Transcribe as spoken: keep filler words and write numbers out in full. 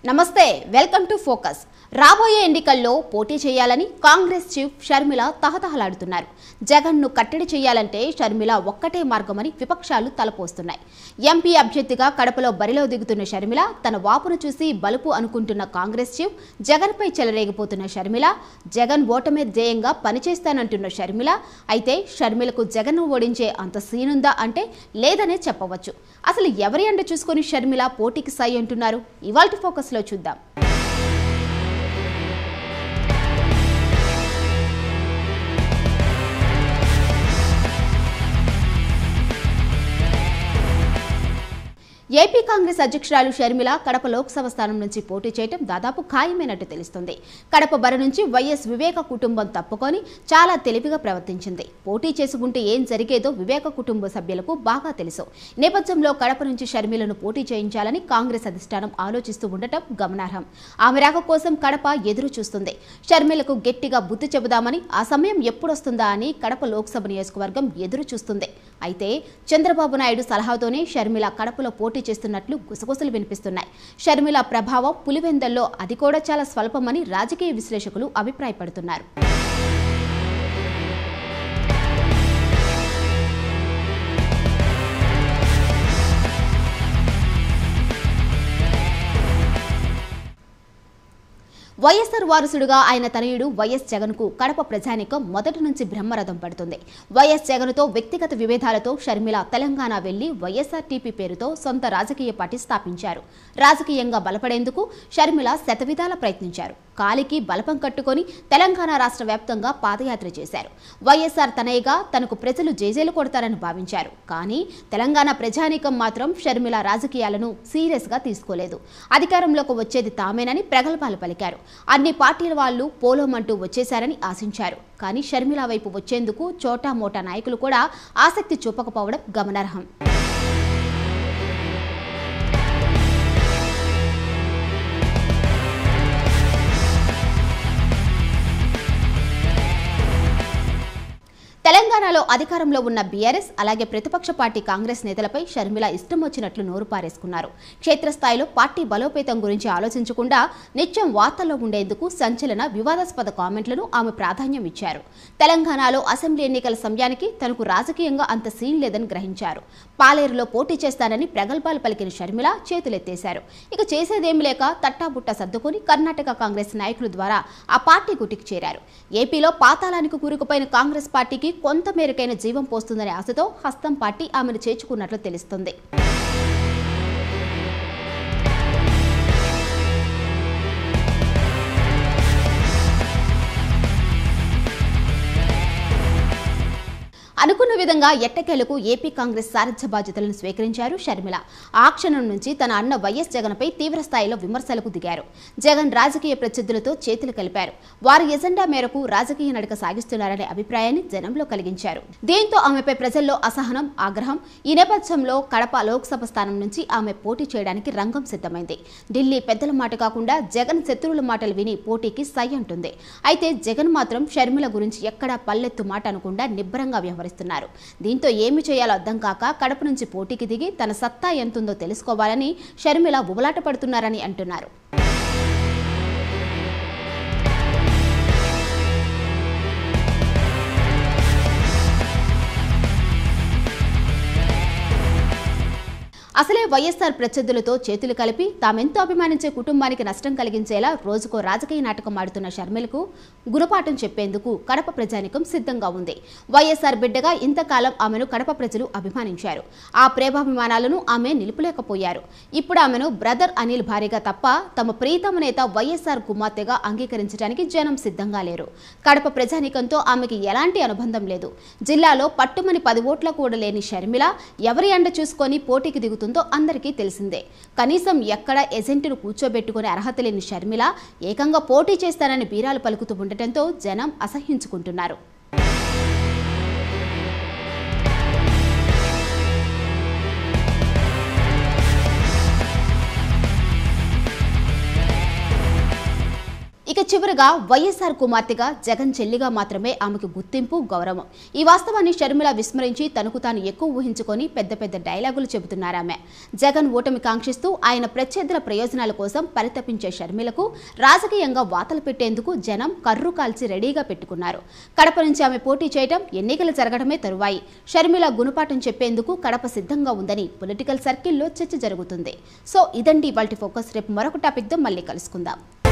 నమస్తే welcome to focus రాబోయే ఎన్నికల్లో పోటీ చేయాలని కాంగ్రెస్ చీఫ్ షర్మిల తహతహలాడుతున్నారు. జగన్ ను కట్టడి చేయాలంటే షర్మిల ఒక్కటే మార్గమని విపక్షాలు తలపోస్తున్నాయి. ఎంపీ అభ్యర్థిగా కడపలో బరిలో దిగుతున్న షర్మిల తన వాపును చూసి బలుపు అనుకుంటున్న కాంగ్రెస్ చీఫ్ జగన్ పై చెలరేగిపోతున్న షర్మిల జగన్ ఓటమే ధ్యేయంగా పనిచేస్తానంటున్న షర్మిల అయితే షర్మిలకు జగన్ ను ఓడించే అంత సీనుందా అంటే లేదనే చెప్పవచ్చు. అసలు ఎవరి అండ చూసుకొని షర్మిల పోటీకి సై అంటున్నారు? ఇవాల్టి ఫోకస్ లో చూద్దాం. ఏపీ కాంగ్రెస్ అధ్యక్షురాలు షర్మిల కడప లోక్సభ స్థానం నుంచి పోటీ చేయడం దాదాపు ఖాయమైనట్టు తెలుస్తుంది. కడప బరి నుంచి వైఎస్ వివేక కుటుంబం తప్పుకొని చాలా తెలివిగా ప్రవర్తించింది. పోటీ చేసుకుంటే ఏం జరిగేదో వివేక కుటుంబ సభ్యులకు బాగా తెలుసు. నేపథ్యంలో కడప నుంచి షర్మిలను పోటీ చేయించాలని కాంగ్రెస్ అధిష్టానం ఆలోచిస్తూ ఉండటం గమనార్హం. ఆమె రాక కోసం కడప ఎదురు చూస్తుంది. షర్మిలకు గట్టిగా బుద్ధి చెబుదామని, ఆ సమయం ఎప్పుడొస్తుందా అని కడప లోక్సభ నియోజకవర్గం ఎదురు చూస్తుంది. అయితే చంద్రబాబు నాయుడు సలహాతోనే షర్మిల కడపలో పోటీ చేస్తున్నట్లు గుసగుసలు వినిపిస్తున్నాయి. షర్మిల ప్రభావం పులివెందల్లో అది కూడా చాలా స్వల్పమని రాజకీయ విశ్లేషకులు అభిప్రాయపడుతున్నారు. వైఎస్ఆర్ వారసుడుగా ఆయన తనయుడు వైఎస్ జగన్ కు కడప ప్రజానికం మొదటి నుంచి బ్రహ్మరథం పడుతుంది. వైఎస్ జగన్ తో వ్యక్తిగత విభేదాలతో షర్మిల తెలంగాణ వెళ్లి వైఎస్ఆర్టీపీ పేరుతో సొంత రాజకీయ పార్టీ స్థాపించారు. రాజకీయంగా బలపడేందుకు షర్మిల శతవిధాల ప్రయత్నించారు. కాలికి బలపం కట్టుకొని తెలంగాణ రాష్ట్ర వ్యాప్తంగా పాదయాత్ర చేశారు. వైఎస్ఆర్ తనయ్యగా తనకు ప్రజలు జేజేలు కొడతారని భావించారు. కానీ తెలంగాణ ప్రజానీకం మాత్రం షర్మిల రాజకీయాలను సీరియస్ గా తీసుకోలేదు. అధికారంలోకి వచ్చేది తామేనని ప్రగల్భాలు పలికారు. అన్ని పార్టీల వాళ్లు పోలోమంటూ వచ్చేశారని ఆశించారు. కానీ షర్మిల వైపు వచ్చేందుకు చోటా మోటా నాయకులు కూడా ఆసక్తి చూపకపోవడం గమనార్హం. తెలంగాణలో అధికారంలో ఉన్న బీఆర్ఎస్ అలాగే ప్రతిపక్ష పార్టీ కాంగ్రెస్ నేతలపై షర్మిల ఇష్టం వచ్చినట్లు నోరు పారేసుకున్నారు. క్షేత్రస్థాయిలో పార్టీ బలోపేతం గురించి ఆలోచించకుండా నిత్యం వార్తల్లో ఉండేందుకు సంచలన వివాదాస్పద కామెంట్లను ఆమె ప్రాధాన్యం ఇచ్చారు. తెలంగాణలో అసెంబ్లీ ఎన్నికల సమయానికి తనకు రాజకీయంగా అంత సీన్ లేదని గ్రహించారు. పాలేరులో పోటీ చేస్తానని ప్రగల్భాలు పలికిన షర్మిల చేతులెత్తేశారు. ఇక చేసేదేమి లేక తట్టాబుట్ట సర్దుకుని కర్ణాటక కాంగ్రెస్ నాయకుల ద్వారా ఆ పార్టీ గుటికి చేరారు. ఏపీలో పాతాళానికి కూరుకుపోయిన కాంగ్రెస్ పార్టీకి కొంత మేరకైన జీవం పోస్తుందనే ఆశతో హస్తం పార్టీ ఆమెను చేర్చుకున్నట్లు తెలుస్తుంది. అనుకున్న విధంగా ఎట్టకేలకు ఏపీ కాంగ్రెస్ సారథ్య బాధ్యతలను స్వీకరించారు షర్మిల. ఆ క్షణం నుంచి తన అన్న వైఎస్ జగన్ పై తీవ్ర స్థాయిలో విమర్శలకు దిగారు. జగన్ రాజకీయ ప్రత్యర్థులతో చేతులు కలిపారు. వారి ఎజెండా మేరకు రాజకీయ నడక సాగిస్తున్నారనే అభిప్రాయాన్ని జనంలో కలిగించారు. దీంతో ఆమెపై ప్రజల్లో అసహనం, ఆగ్రహం. ఈ నేపథ్యంలో కడప లోక్సభ స్థానం నుంచి ఆమె పోటీ చేయడానికి రంగం సిద్ధమైంది. ఢిల్లీ పెద్దల మాట కాకుండా జగన్ శత్రువుల మాటలు విని పోటీకి సై అంటుంది. అయితే జగన్ మాత్రం షర్మిల గురించి ఎక్కడా పల్లెత్తు మాట అనకుండా నిబ్బరంగా వ్యవహరిస్తున్నారు. దీంతో ఏమి చేయాలో అర్థం కాక కడప నుంచి పోటీకి దిగి తన సత్తా ఎంతుందో తెలుసుకోవాలని షర్మిల ఉబలాట పడుతున్నారని అంటున్నారు. అసలే వైఎస్ఆర్ ప్రత్యర్థులతో చేతులు కలిపి తామెంతో అభిమానించే కుటుంబానికి నష్టం కలిగించేలా రోజుకో రాజకీయ నాటకం ఆడుతున్న షర్మిలకు గుణపాఠం చెప్పేందుకు కడప ప్రజానికం సిద్ధంగా ఉంది. వైఎస్ఆర్ బిడ్డగా ఇంతకాలం ఆమెను కడప ప్రజలు అభిమానించారు. ఆ ప్రేమాభిమానాలను ఆమె నిలుపులేకపోయారు. ఇప్పుడు ఆమెను బ్రదర్ అనిల్ భార్యగా తప్ప తమ ప్రీతమ నేత వైఎస్ఆర్ కుమార్తెగా అంగీకరించడానికి జనం సిద్ధంగా లేరు. కడప ప్రజానికంతో ఆమెకి ఎలాంటి అనుబంధం లేదు. జిల్లాలో పట్టుమని పది ఓట్ల కూడా లేని షర్మిల ఎవరి అండ చూసుకొని పోటీకి దిగుతుంది అందరికీ తెలిసిందే. కనీసం ఎక్కడ ఎజెంట్ను కూర్చోబెట్టుకునే అర్హత లేని షర్మిల ఏకంగా పోటీ చేస్తానని బీరాలు పలుకుతూ ఉండటంతో జనం అసహ్యించుకుంటున్నారు. ఇక చివరిగా వైఎస్ఆర్ కుమార్తెగా జగన్ చెల్లిగా మాత్రమే ఆమెకు గుర్తింపు, గౌరవం. ఈ వాస్తవాన్ని షర్మిల విస్మరించి తనకు తాను ఎక్కువ ఊహించుకొని పెద్ద పెద్ద డైలాగులు చెబుతున్నారామె. జగన్ ఓటమి కాంక్షిస్తూ ఆయన ప్రత్యర్థుల ప్రయోజనాల కోసం పరితపించే షర్మిలకు రాజకీయంగా వాతలు పెట్టేందుకు జనం కర్రు కాల్చి రెడీగా పెట్టుకున్నారు. కడప నుంచి ఆమె పోటీ చేయడం, ఎన్నికలు జరగడమే తరువాయి. షర్మిల గుణపాఠం చెప్పేందుకు కడప సిద్ధంగా ఉందని పొలిటికల్ సర్కిల్లో చర్చ జరుగుతుంది. సో ఇదండి ఇవాల్టి ఫోకస్. రేపు మరొక టాపిక్తో మళ్ళీ కలుసుకుందాం.